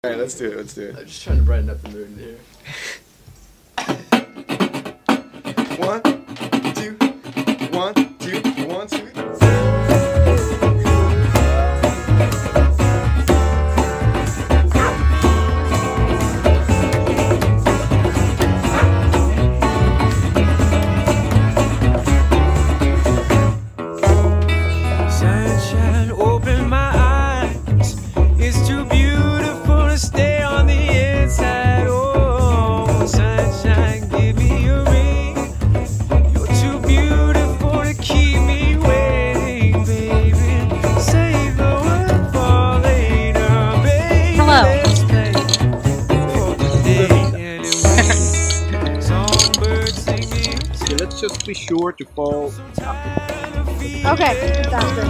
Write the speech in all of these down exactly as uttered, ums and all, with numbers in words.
Alright, let's do it, let's do it. I'm just trying to brighten up the mood here. One, two, one, two, one, two. Sunshine, open my eyes. It's too beautiful to stay on the inside. Oh, sunshine, give me a ring. You're too beautiful to keep me waiting, baby. Save the world for later, baby. Hello. Let's play for today anyway. Songbirds singing. Okay, let's just be sure to fall. Okay, sounds good.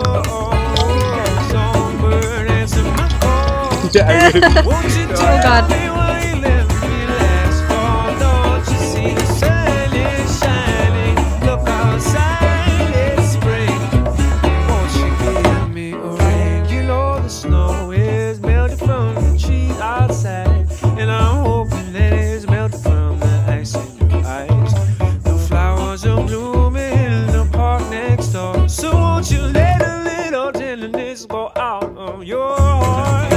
Songbird answer my call. Yeah, I really Won't you Oh, tell God. me why you left me last fall? Don't you see the sun is shining? Look outside, it's spring. Won't you give me a ring? You know the snow is melting from the trees outside, and I'm hoping that it's melting from the ice in your eyes. The flowers are blooming in the park next door, so won't you let a little tenderness go out of your heart?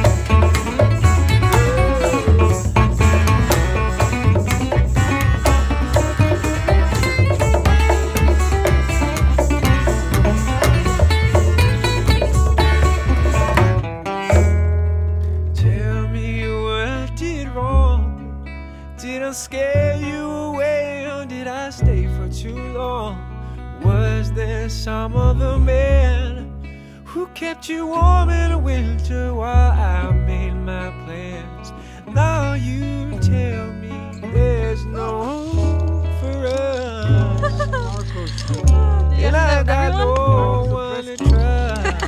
Tell me what I did wrong. Did I scare you away, or did I stay for too long? Was there some other man who kept you warm in the winter while I made my plans? Now you tell me there's no hope for us, and I got no one to trust.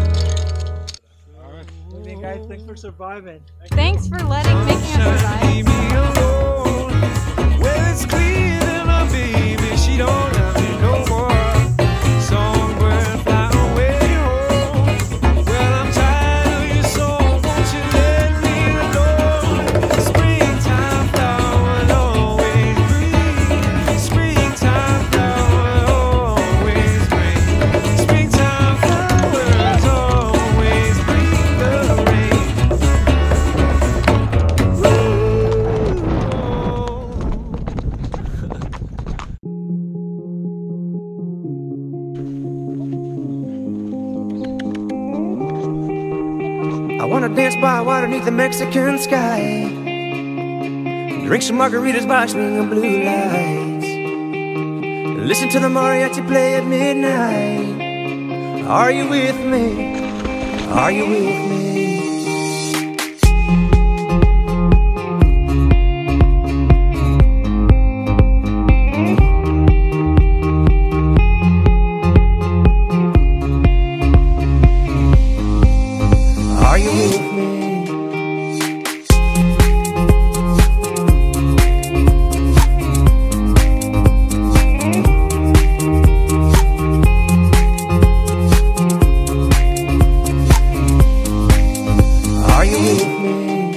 Hey guys, thanks for surviving. Thanks for letting making us survive. Leave me alone. Well, it's clear that my baby, she don't love me no more. Songbird, fly away home. Well, I'm tired of your song. Won't you let me alone? Springtime flower always green. Springtime flower always green. Springtime flowers always bring the rain. I wanna dance by water beneath the Mexican sky, drink some margaritas by swinging blue lights, listen to the mariachi play at midnight. Are you with me? Are you with me? Are you with me? Are you with me?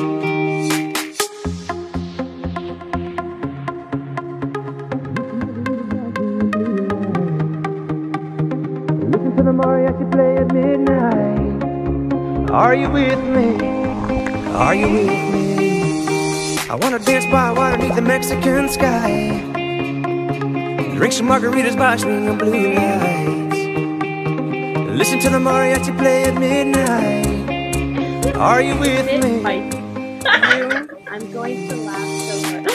Listen to the mariachi play at midnight. Are you with me? Are you with me? I wanna dance by water beneath the Mexican sky, drink some margaritas by swinging blue lights, listen to the mariachi play at midnight. Are you with me? I'm going to laugh so much.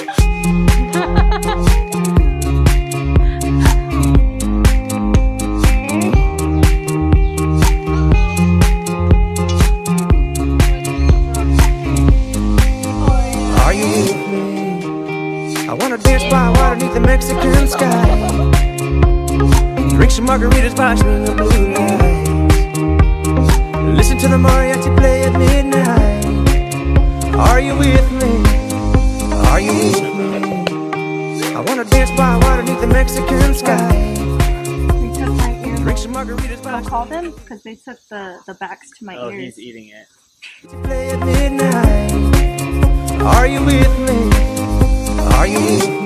Are you with me? I wanna dance by water beneath the Mexican sky, drink some margaritas by swinging blue lights, listen to the mariachi play at midnight. Are you with me? Are you with me? I wanna dance by water beneath the Mexican sky, drink some margaritas by I'll call them because they took the, the backs to my Oh, ears. he's eating it. play at midnight. Are you with me? Are you with me?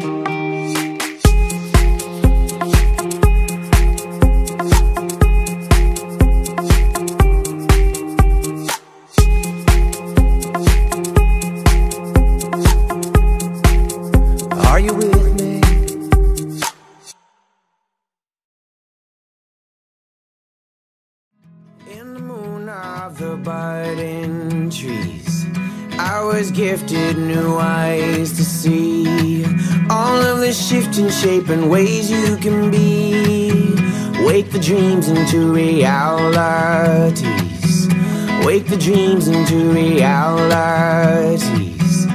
Are you with me? In the moon of the budding trees, I was gifted new eyes to see all of the shifting shape and ways you can be. Wake the dreams into realities. Wake the dreams into realities.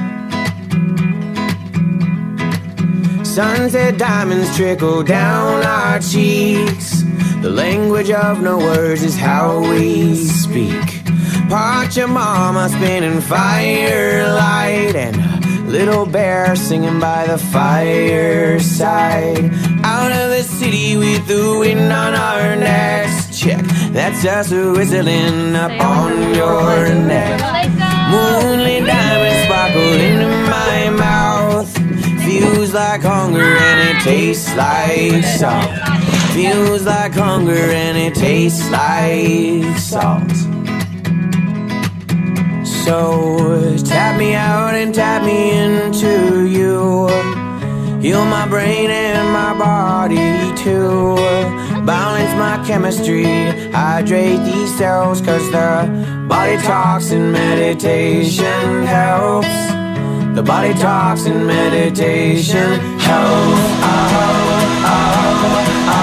Sunset diamonds trickle down our cheeks. The language of no words is how we speak. Pachamama spinning firelight, and a little bear singing by the fireside. Out of the city with the wind on our necks. Check, that's us whistling up on your neck. Moonlit diamonds sparkle into my mouth. Feels like hunger and it tastes like salt. Feels like hunger and it tastes like salt. So tap me out and tap me into you. Heal my brain and my body too. Balance my chemistry, hydrate these cells, cause the body talks and meditation helps. The body talks and meditation helps. Oh, oh, oh, oh,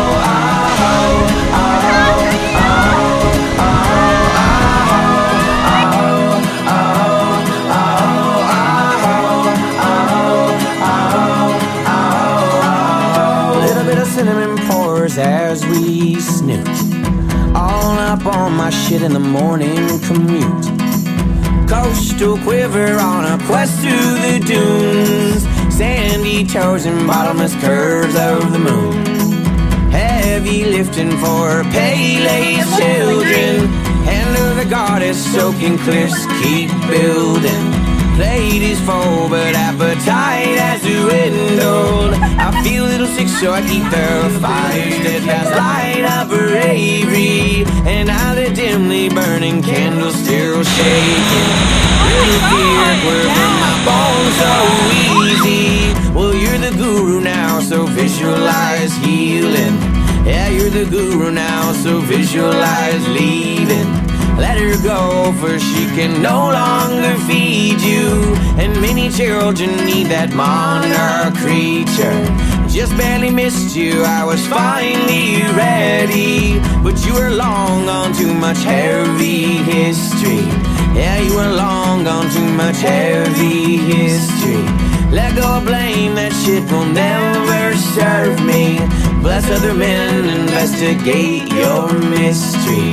cinnamon pours as we snoot, all up on my shit in the morning commute. Coastal quiver on a quest through the dunes, sandy toes and bottomless curves of the moon. Heavy lifting for Pele's children, hand of the goddess soaking cliffs keep building. Plate is full, but appetite has dwindled. I feel a little sick, so I keep the fire steadfast light up bravery, and now the dimly burning candle still shaking. Really fear were from my bones so easy. Well, you're the guru now, so visualize healing. Yeah, you're the guru now, so visualize leaving. Let her go, for she can no longer feed you. And many children need that monarch creature. Just barely missed you, I was finally ready. But you were long gone, too much heavy history. Yeah, you were long gone, too much heavy history. Let go of blame, that shit will never serve me. Bless other men, investigate your mystery.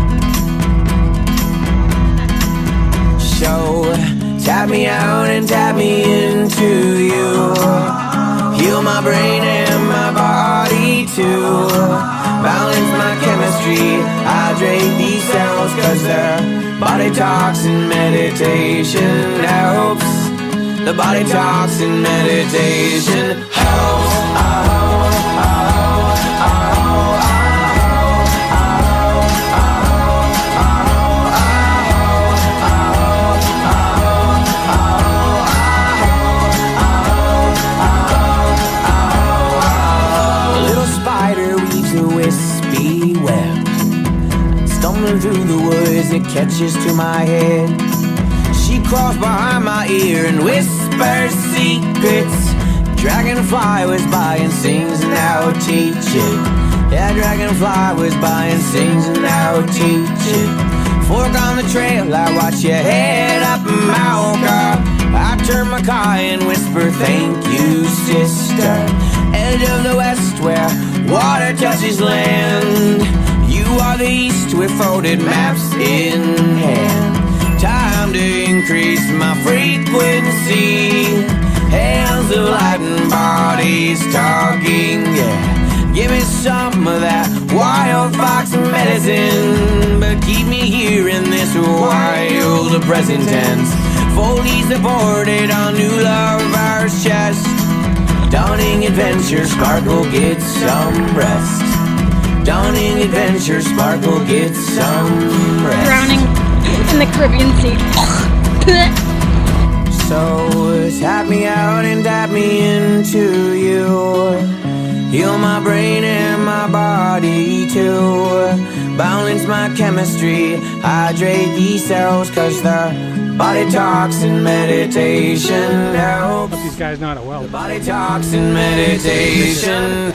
So, tap me out and tap me into you. Heal my brain and my body too. Balance my chemistry, hydrate these cells, cause the body talks and meditation helps. The body talks and meditation helps. Oh, oh, oh, oh, oh. Stumbling through the woods, it catches to my head. She crawls behind my ear and whispers secrets. Dragonfly was by and sings and now teach it. Yeah, dragonfly was by and sings and now teach it. Fork on the trail, I watch you head up Malka. I turn my car and whisper, thank you, sister. Edge of the west where water touches land. You are the east with folded maps in hand. Time to increase my frequency. Hands of light and bodies talking, yeah. Give me some of that wild fox medicine, but keep me here in this wild present tense. fully supported on new lover's chest. Dawning adventure, Sparkle gets some rest. Dawning adventure, Sparkle gets some rest. Drowning in the Caribbean Sea. So tap me out and tap me into you. Heal my brain and my body too. Balance my chemistry, hydrate these cells, cause the body talks and meditation helps. These guys know how to weld. The body talks and meditation